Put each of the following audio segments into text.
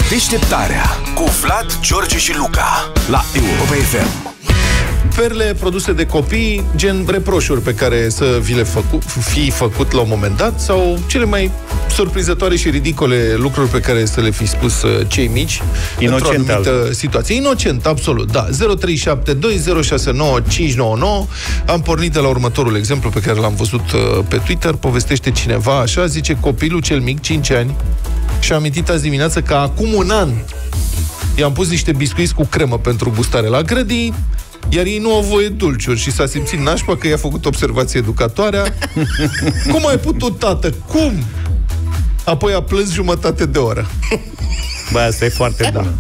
Deșteptarea cu Vlad, George și Luca la Europa FM. Perle produse de copii, gen reproșuri pe care să vi le fi făcut la un moment dat, sau cele mai surprinzătoare și ridicole lucruri pe care să le fi spus cei mici într-o anumită situație. Inocent, absolut, da. 0372069599. Am pornit de la următorul exemplu pe care l-am văzut pe Twitter. Povestește cineva așa, zice: copilul cel mic, 5 ani, și-a amintit azi dimineață că acum un an i-am pus niște biscuiți cu cremă pentru gustare la grădini, iar ei nu au voie dulciuri și s-a simțit nașpa că i-a făcut observație educatoarea. Cum ai putut, tată? Cum? Apoi a plâns jumătate de oră. Bă, asta e foarte bună.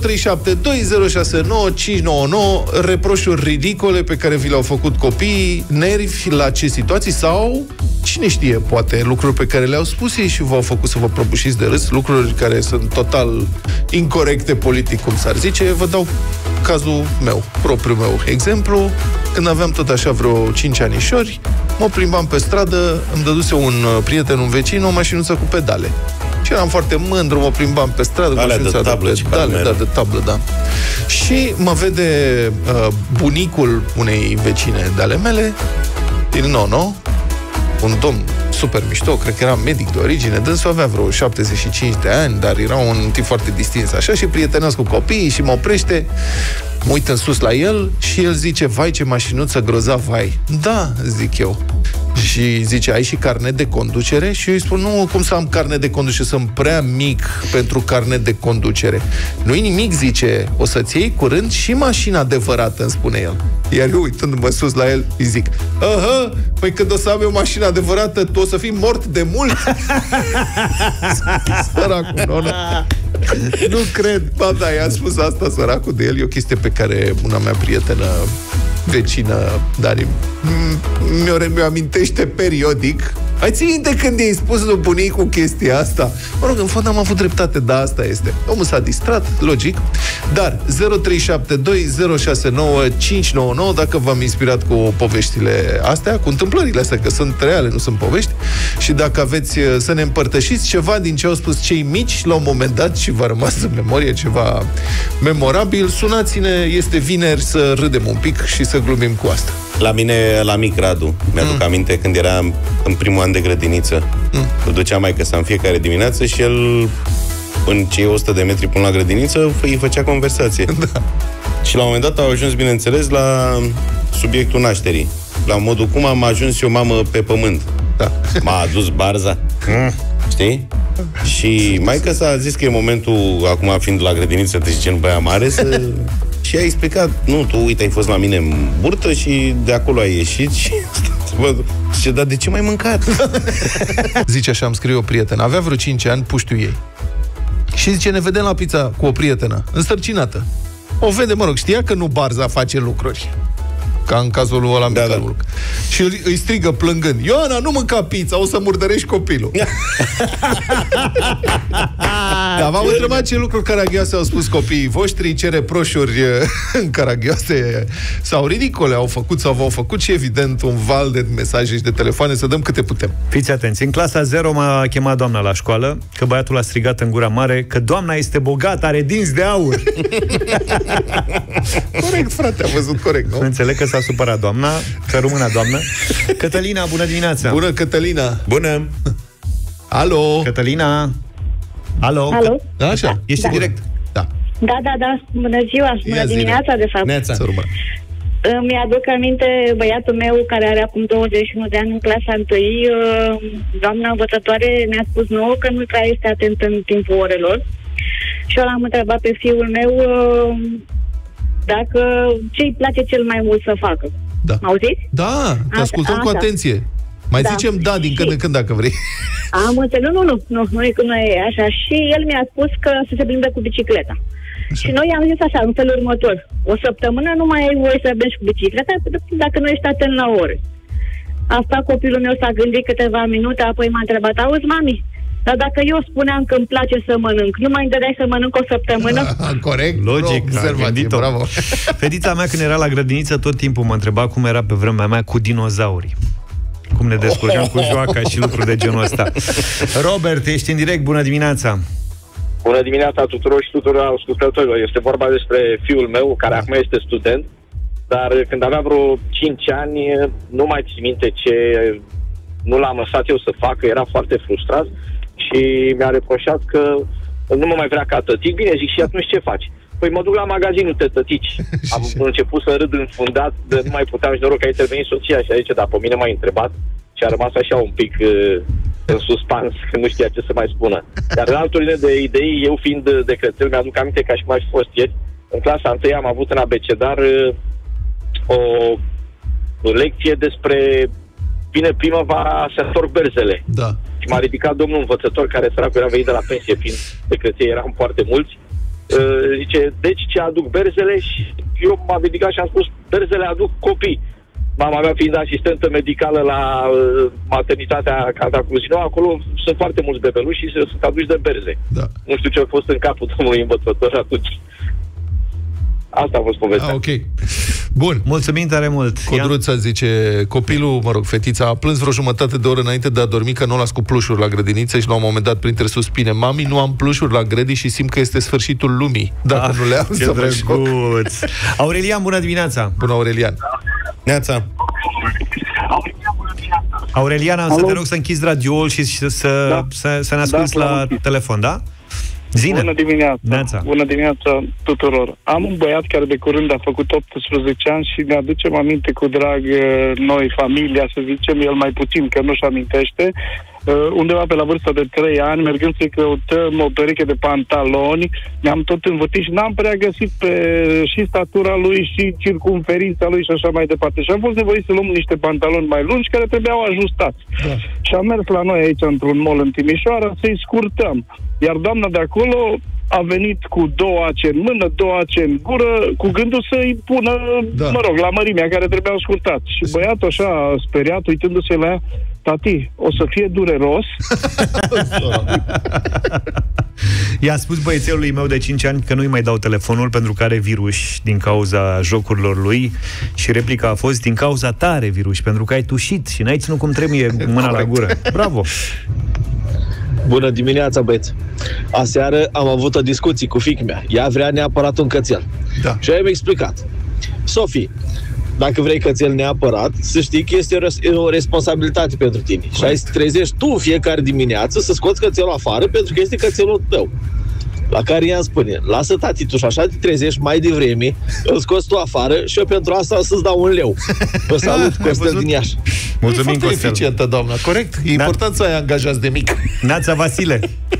0372069599. Reproșuri ridicole pe care vi le-au făcut copiii, nervi la ce situații, sau, cine știe, poate lucruri pe care le-au spus ei și v-au făcut să vă prăbușiți de râs, lucruri care sunt total incorecte politic, cum s-ar zice. Vă dau cazul meu, propriul meu exemplu. Când aveam tot așa vreo 5 anișori, mă plimbam pe stradă, îmi dăduse un prieten, un vecin, o mașinuță cu pedale. Și eram foarte mândru, mă plimbam pe stradă, mașinuța de pedale, de tablă, da. Și mă vede bunicul unei vecine de-ale mele, din Nono, un domn super mișto, cred că era medic de origine, dânsul avea vreo 75 de ani, dar era un tip foarte distins, așa, și prietenos cu copiii, și mă oprește, mă uit în sus la el și el zice: vai, ce mașinuță grozav ai. Da, zic eu. Și zice: ai și carnet de conducere? Și eu îi spun: nu, cum să am carnet de conducere? Sunt prea mic pentru carnet de conducere. Nu-i nimic, zice, o să-ți iei curând și mașina adevărată, îmi spune el. Iar eu, uitându-mă sus la el, îi zic: aha, păi când o să am eu mașina adevărată, tu o să fii mort de mult? Săracul, Nona. Nu cred. Ba da, i-a spus asta, săracul de el. E o chestie pe care una mea prietenă, vecină, Dani, mi-o amintește periodic. Ai ții minte când i-ai spus lui bunicul chestia asta? Mă rog, în fond am avut dreptate, da, asta este. Omul s-a distrat, logic. Dar 0372069599, dacă v-am inspirat cu poveștile astea, cu întâmplările astea, că sunt reale, nu sunt povești, și dacă aveți să ne împărtășiți ceva din ce au spus cei mici la un moment dat și v-a rămas în memorie ceva memorabil, sunați-ne, este vineri, să râdem un pic și să glumim cu asta. La mine, la mic Radu, mi-aduc aminte când eram în primul an de grădiniță. Îl ducea maică-sa în fiecare dimineață și el, în cei 100 de metri până la grădiniță, îi făcea conversație. Da. Și la un moment dat au ajuns, bineînțeles, la subiectul nașterii. La modul cum am ajuns eu mamă pe pământ. Da. M-a adus barza. Știi? Și maică-sa a zis că e momentul, acum fiind la grădiniță, deci gen băia mare, să... Și a explicat: nu, tu, uite, ai fost la mine în burtă și de acolo ai ieșit și... Zice: dar de ce m-ai mâncat? Zice așa, îmi scrie o prietenă, avea vreo 5 ani, puștiu ei. Și zice: ne vedem la pizza cu o prietenă însărcinată. O vede, mă rog, știa că nu barza face lucruri, ca în cazul lui ăla, da. Și îi strigă plângând: Ioana, nu mânca pizza, o să murdărești copilul. Dar v-am întrebat ce lucruri caragioase au spus copiii voștri, ce reproșuri caragioase sau ridicole au făcut sau v-au făcut, și evident un val de mesaje și de telefoane, să dăm câte putem. Fiți atenți, în clasa 0 m-a chemat doamna la școală, că băiatul a strigat în gura mare că doamna este bogată, are dinți de aur. Corect, frate, am văzut corect, nu? Înțeleg că s-a supărat doamna, că rămână doamnă. Cătălina, bună dimineața! Bună, Cătălina! Bună! Alo! Cătălina! Alo? Alo? Da, așa, ești direct. Da. Da. Bună ziua, bună dimineața, de fapt. Neața. Mi-aduc aminte băiatul meu, care are acum 21 de ani, în clasa 1, doamna învățătoare ne-a spus nouă că nu prea este atent în timpul orelor. Și eu l-am întrebat pe fiul meu dacă ce-i place cel mai mult să facă. Da. M-auziți? Da, te ascultăm cu atenție. Mai zicem da din când în când, dacă vrei. Am înțeles, nu e așa. Și el mi-a spus că să se plimbe cu bicicleta. Așa. Și noi am zis așa, în felul următor: o săptămână nu mai ai voie să mergi cu bicicleta dacă nu ești atent la ore. Asta copilul meu s-a gândit câteva minute, apoi m-a întrebat: auzi, mami, dar dacă eu spuneam că îmi place să mănânc, nu mai îndăreai să mănânc o săptămână? Corect, logic, observație, bravo. Fetița mea, când era la grădiniță, tot timpul mă întreba cum era pe vremea mea cu dinozaurii. Cum ne descurcăm cu joaca și lucruri de genul ăsta. Robert, ești în direct, bună dimineața! Bună dimineața tuturor și tuturor ascultătorilor. Este vorba despre fiul meu, care acum este student, dar când avea vreo 5 ani, nu mai țin minte ce nu l-am lăsat eu să facă, era foarte frustrat și mi-a reproșat că nu mă mai vrea ca tătic. Bine, zic, și atunci ce faci? Păi mă duc la magazinul tătici. Am început să râd înfundat, de nu mai puteam, și noroc că a intervenit soția și a zis, dar pe mine m-a întrebat și a rămas așa un pic în suspans, că nu știa ce să mai spună. Dar în altă ordine de idei, eu fiind de crețel, mi-aduc aminte ca și cum aș fi fost ieri, în clasa 1 am avut în abecedar o lecție despre vine primăvara, se întorc berzele. Da. Și m-a ridicat domnul învățător, care săracul era venit de la pensie, fiind de creței, eram foarte mulți. Zice, deci ce aduc berzele? Și eu m-am ridicat și am spus, berzele aduc copii. Mama mea fiind asistentă medicală la maternitatea Calda Cluj-Napoca, acolo sunt foarte mulți bebeluși și sunt aduși de berze. Da. Nu știu ce a fost în capul domnului învățător atunci. Asta a fost povestea. Ok. Bun. Mulțumim tare mult. Codruța zice, copilul, fetița, a plâns vreo jumătate de oră înainte de a dormi că nu las cu plușuri la grădiniță și la un moment dat printre suspine, mami, nu am plușuri la grădini și simt că este sfârșitul lumii. Dacă nu le am, ce drăguț. Aurelian, bună dimineața. Bună, Aurelian. Neața. Aurelian, am să te rog să închizi radioul și să ne asculți la telefon, da? Zine. Bună dimineața. Bună dimineața tuturor. Am un băiat care de curând a făcut 18 ani și ne aducem aminte cu drag noi, familia, să zicem, el mai puțin, că nu-și amintește, undeva pe la vârsta de 3 ani, mergând să-i căutăm o pereche de pantaloni, ne-am tot învârtit și n-am prea găsit și statura lui și circumferința lui și așa mai departe. Și am fost nevoit să luăm niște pantaloni mai lungi care trebuiau ajustați. Da. Și am mers la noi aici, într-un mall în Timișoara, să-i scurtăm. Iar doamna de acolo a venit cu 2 ace în mână, 2 ace în gură, cu gândul să-i pună, la mărimea care trebuia scurtat. Și băiatul așa, speriat, uitându-se la ea, tati, o să fie dureros? I-a spus băiețelului meu de 5 ani că nu-i mai dau telefonul pentru că are virus din cauza jocurilor lui și replica a fost, din cauza ta are virus, pentru că ai tușit și n-ai ținut cum trebuie mâna la gură. Bravo! Bună dimineața, băieți! Aseară am avut o discuție cu fiica-mea. Ea vrea neapărat un cățel. Da. Și eu i-am explicat. Sofie, dacă vrei cățel neapărat, să știi că este o responsabilitate pentru tine. Corect. Și ai să trezești tu fiecare dimineață să scoți cățelul afară pentru că este cățelul tău. La care ea îmi spune, lasă tati, tu și așa te trezești mai devreme, îl scoți tu afară și eu pentru asta să-ți dau 1 leu. Vă salut, Costel din Iași. Mulțumim, Costel. Eficientă, doamna, corect? E important să ai angajați de mic. Neața, Vasile.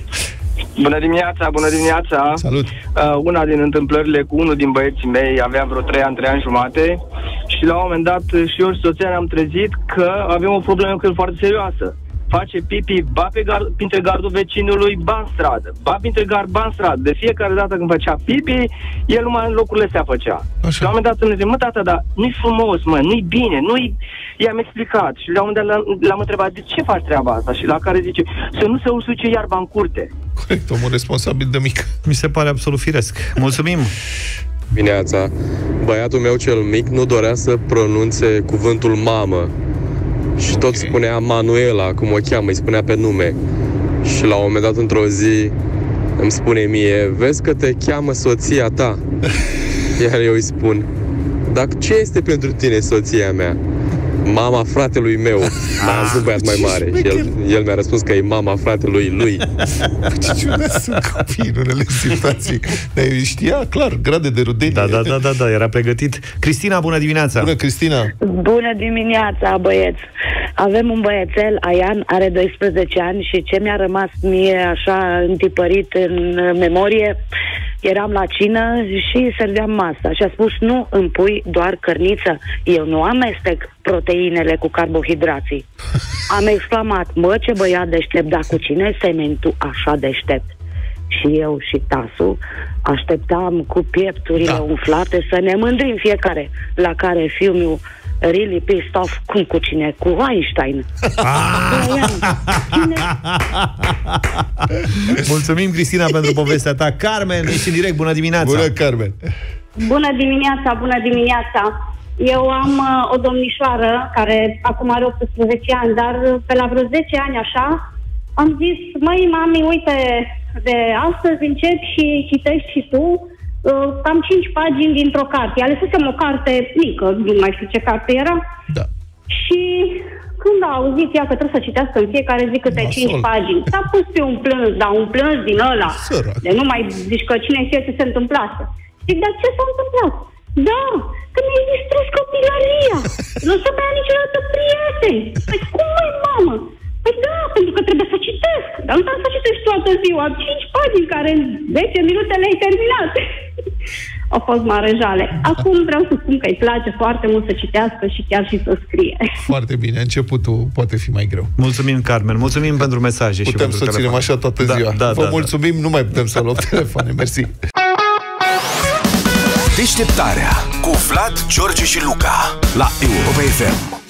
Bună dimineața, bună dimineața. Salut. Una din întâmplările cu unul din băieții mei, avea vreo 3 ani jumate și la un moment dat și eu și soția ne-am trezit că avem o problemă cu el foarte serioasă. Face pipi, ba printre gardul vecinului, ba în stradă. Ba printre gard, ba în stradă. De fiecare dată când făcea pipi, el numai în locurile astea făcea. Așa. Și la un moment dat îmi zice, mă, tata, dar nu-i frumos, mă, nu-i bine, nu-i... I-am explicat și la un moment dat l-am întrebat, de ce faci treaba asta? Și la care zice, să nu se usuce iarba în curte. Corect, omul responsabil de mic. Mi se pare absolut firesc. Mulțumim! Dimineața, băiatul meu cel mic nu dorea să pronunțe cuvântul mamă. Și tot spunea Manuela, cum o cheamă, îi spunea pe nume. Și la un moment dat, într-o zi, îmi spune mie, vezi că te cheamă soția ta. Iar eu îi spun, dar ce este pentru tine soția mea? Mama fratelui meu. Dar am un băiat mai mare. Și el mi-a răspuns că e mama fratelui lui. Ce ciudat sunt copii în unele situații. Dar știa, clar, grade de rudenie. Da, era pregătit. Cristina, bună dimineața! Bună, Cristina! Bună dimineața, băieți! Avem un băiețel, Aian, are 12 ani și ce mi-a rămas mie așa întipărit în memorie, eram la cină și serveam masa și a spus, nu îmi pui doar cărniță, eu nu amestec proteinele cu carbohidrații. Am exclamat, mă, ce băiat deștept, dar cu cine semeni tu așa deștept? Și eu și Tasu așteptam cu piepturile umflate să ne mândrim fiecare, la care fiul meu really pissed off, cum cu cine? Cu Einstein. Mulțumim, Cristina, pentru povestea ta. Carmen, ești în direct, bună dimineața. Bună, Carmen. Bună dimineața. Eu am o domnișoară care acum are 18 ani, dar pe la vreo 10 ani așa am zis, măi, mami, uite, de astăzi începi și citești și tu cam 5 pagini dintr-o carte. Alesesem o carte mică, nu mai știu ce carte era. Da. Și când a auzit ea că trebuie să citească în fiecare zi câte 5 pagini, s-a pus pe un plâns, dar un plâns din ăla. Sărac. De nu mai zici că cine știe ce se întâmplase. Zic, dar ce s-a întâmplat? Da, că mi-ai distrus copilăria. Nu să mai am niciodată prieteni. Păi cum, măi, mamă? Păi da, pentru că trebuie să citesc. Dar nu trebuie să citesc toată ziua. 5 pagini care în 10 minute le-ai terminat. Au fost mare jale. Acum vreau să spun că îi place foarte mult să citească și chiar și să scrie. Foarte bine. Începutul poate fi mai greu. Mulțumim, Carmen. Mulțumim pentru mesaje. Putem și pentru să ținem așa toată ziua. Vă mulțumim, nu mai putem să luăm telefoane. Mersi. Deșteptarea cu Vlad, George și Luca la Europa FM.